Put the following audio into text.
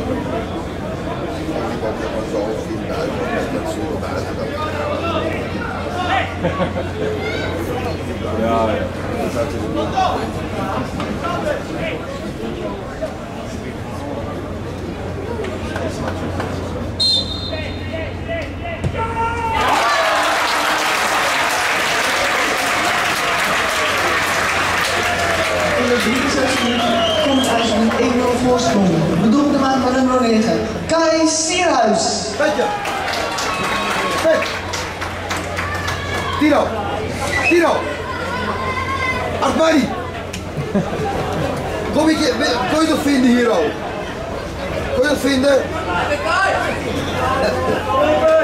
Ik ook nog maar zo in Duitsland met dat ze op buiten. Ja, ja. Dat is In de 63 minuten komt uit een 1-0 voorsprong. Bedoeld de maat van nummer 9, Kai Sierhuis. Petje! Pet! Tino! Tino! Asmani! Kon je dat vinden hier ook? Kon je dat vinden?